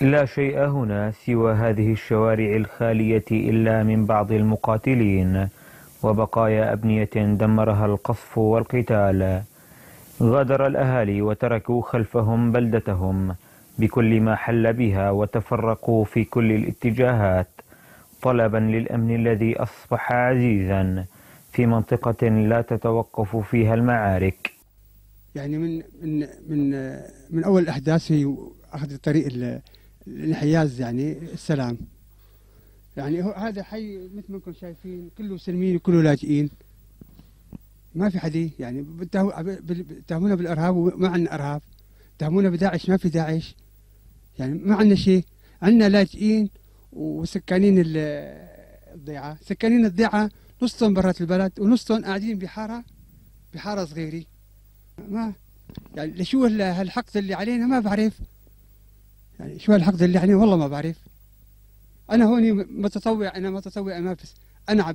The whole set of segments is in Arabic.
لا شيء هنا سوى هذه الشوارع الخالية إلا من بعض المقاتلين وبقايا أبنية دمرها القصف والقتال. غادر الأهالي وتركوا خلفهم بلدتهم بكل ما حل بها وتفرقوا في كل الاتجاهات طلبا للأمن الذي أصبح عزيزا في منطقة لا تتوقف فيها المعارك. يعني من أول الأحداث هي أخذ طريق الانحياز، يعني السلام. يعني هذا حي مثل ما انكم شايفين كله سلميين وكله لاجئين، ما في حدي. يعني بتهمونا بالارهاب وما عندنا ارهاب، بتهمونا بداعش ما في داعش، يعني ما عندنا شيء. عندنا لاجئين وسكانين الضيعه. سكانين الضيعه نصهم برات البلد ونصهم قاعدين بحاره صغيره. ما يعني شو هالحقد اللي علينا ما بعرف. يعني شو هالحقد اللي علينا والله ما بعرف. أنا هوني متطوع، أنا متطوع أنافس. أنا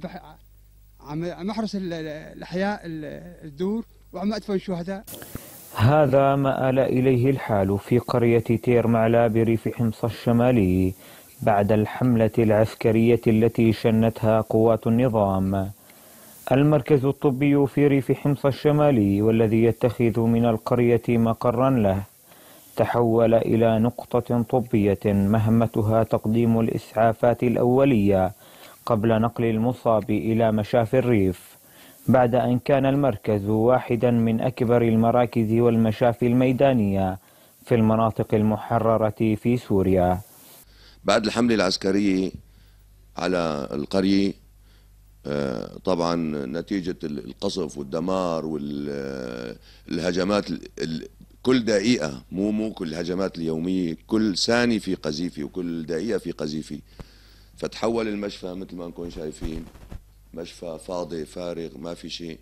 عم أحرس الأحياء الدور وعم أدفن شهداء. هذا ما آل إليه الحال في قرية تير معلا بريف حمص الشمالي بعد الحملة العسكرية التي شنتها قوات النظام. المركز الطبي في ريف حمص الشمالي والذي يتخذ من القرية مقرا له تحول إلى نقطة طبية مهمتها تقديم الإسعافات الأولية قبل نقل المصاب إلى مشافي الريف، بعد أن كان المركز واحدا من أكبر المراكز والمشافي الميدانية في المناطق المحررة في سوريا. بعد الحملة العسكرية على القرية طبعا نتيجة القصف والدمار والهجمات كل دقيقة، مو كل الهجمات اليومية، كل ثانية في قذيفة وكل دقيقة في قذيفة. فتحول المشفى مثل ما انكم شايفين مشفى فاضي فارغ ما في شيء،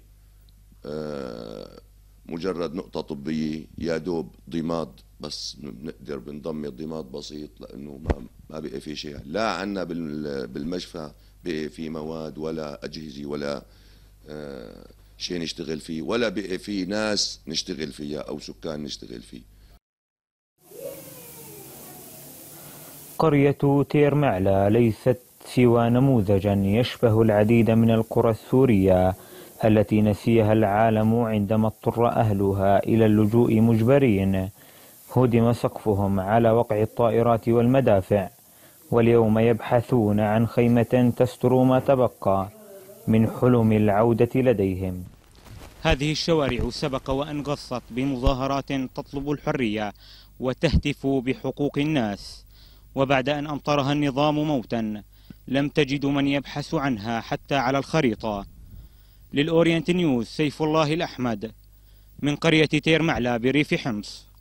مجرد نقطة طبية يا دوب ضماد بس بنقدر بنضمي ضماد بسيط لأنه ما بقى في شيء. لا عنا بالمشفى بقى في مواد ولا أجهزة ولا شيء نشتغل فيه، ولا بقى في ناس نشتغل فيها أو سكان نشتغل فيه. قرية تير معلا ليست سوى نموذجا يشبه العديد من القرى السورية التي نسيها العالم عندما اضطر أهلها إلى اللجوء مجبرين. هدم سقفهم على وقع الطائرات والمدافع، واليوم يبحثون عن خيمة تستر ما تبقى من حلم العودة لديهم. هذه الشوارع سبق وأن غصت بمظاهرات تطلب الحرية وتهتف بحقوق الناس، وبعد أن أمطرها النظام موتا لم تجد من يبحث عنها حتى على الخريطة. للأورينت نيوز سيف الله الأحمد من قرية تير معلا بريف حمص.